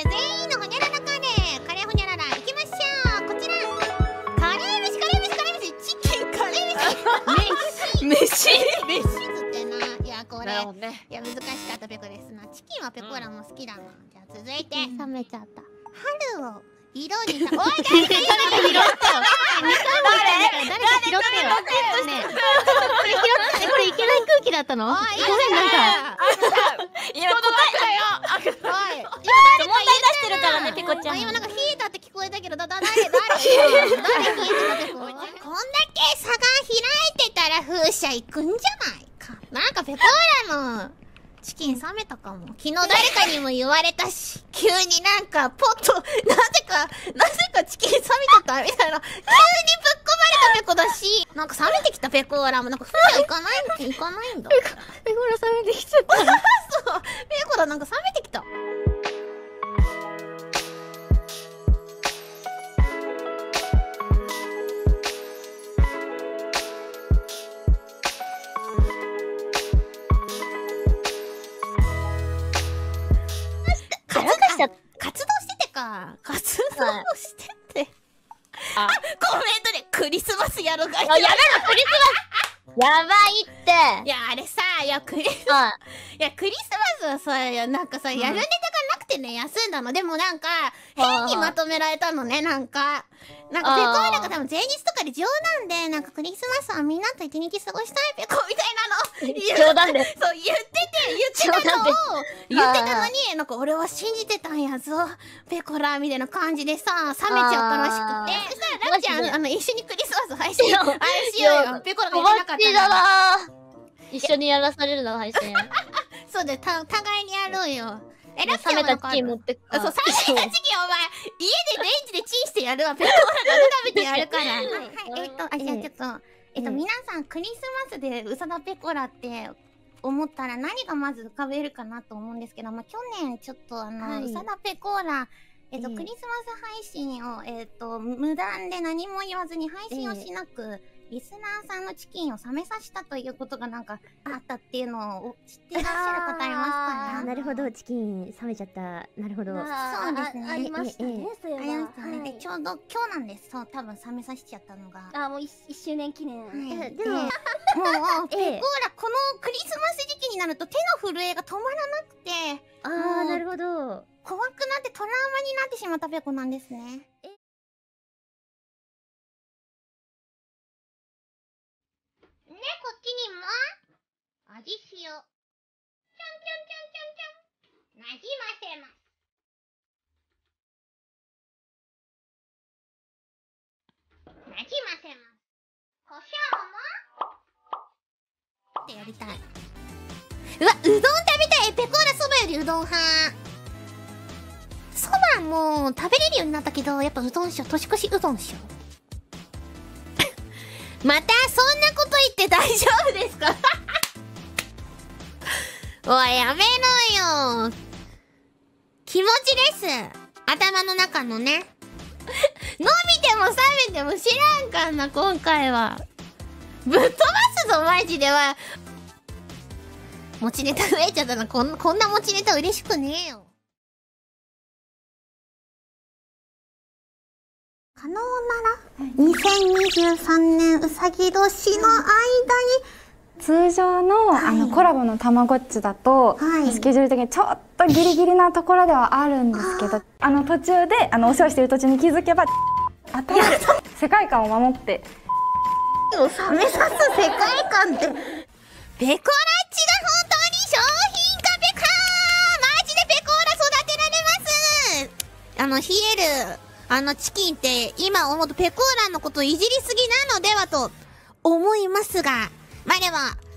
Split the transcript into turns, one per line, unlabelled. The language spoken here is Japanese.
全員のほにゃららカレー、カレーほにゃらら行きましょう。こちらカレー飯、カレー飯、カレー飯、チキンカレー飯、飯つってな。いやこれ、いや難しかったペコですな。チキンはペコーラも好きだな。じゃあ続いて
冷めちゃった。
春を色にた。おい誰か拾ってよ。
誰か拾ってよ。ねえ、これいけない空気だったの？ごめん、なんか
今答えだよ。問題出してるからね、ペコちゃん。
今なんかヒーターって聞こえたけど、誰ヒーターペコ。こんだけ差が開いてたら風車行くんじゃないか。なんかペコーラのチキン冷めたかも。昨日誰かにも言われたし、急になんかポッとなぜかチキン冷めちゃったみたいな、急にぶっ込まれたペコだし、なんか冷めてきたペコーラもなんか風車行かないんだ。
ペコーラ冷めてきちゃった。
そう、ペコーラなんか冷めてきた。活動しててか。活動してて。あ、コメントでクリスマスやろがい。
やめろ、クリスマスやばいって。
いや、あれさ、いや、クリスマスはさ、なんかさ、やるネタがなくてね、休んだの。でもなんか、変にまとめられたのね、なんか。ペコーラが多分前日とかで冗談で、なんかクリスマスはみんなと一日過ごしたいペコみたいなの。
冗談で。
そう、言ってたのに、なんか俺は信じてたんやぞ、ペコラみたいな感じでさ、冷めちゃったらしくて。そしたらラクちゃん、一緒にクリスマス配信、あれしようよ。ペコラが言ってなかった
だな。一緒にやらされるな、配信。
そうで、互いにやろうよ。
ラクちゃんは冷めたチキン持ってくか。
そう、冷めたチキンお前、家でレンジでチンしてやるわ。ペコラが食べてやるから。はい、じゃあちょっと、皆さんクリスマスでうさだペコラって思ったら何がまず浮かべるかなと思うんですけど、去年ちょっとうさだペコーラ、クリスマス配信を、無断で何も言わずに配信をしなく、リスナーさんのチキンを冷めさせたということがなんかあったっていうのを知ってらっしゃる方いますかね。
なるほど、チキン冷めちゃった。なるほど。
そうですね。
ありましたね、それは。
ありましたね。で、ちょうど今日なんです。そう、多分冷めさせちゃったのが。
もう1周年記念。
でも、もう、ペコーラ、このクリスマス時期になると手の震えが止まらなくて、
なるほど。
怖くなってトラウマになってしまったペコなんですね。こっちにも味塩。ちょんちょんちょんちょんちょん。なじませます。なじませます。胡椒もってやりたい。うわ、うどん食べたい。ペコーラそばよりうどん派。そばも食べれるようになったけど、やっぱうどんしよう。年越しうどんしよう。またそんなこと言って大丈夫ですかおい、やめろよ。気持ちです。頭の中のね。伸びても冷めても知らんかんな、今回は。ぶっ飛ばすぞ、マジでは。持ちネタ増えちゃったな。こんな持ちネタ嬉しくねえよ。可能なら、2023年うさぎ年の間に、
通常の、コラボのたまごっちだと、スケジュール的にちょっとギリギリなところではあるんですけど、途中でお世話してる途中に気づけば世界観を守って
冷めさす世界観って、ペコラッチが本当に商品化ペカー、マジでペコーラ育てられます。冷えるチキンって今思うとペコーラのことをいじりすぎなのではと思いますが、まあでも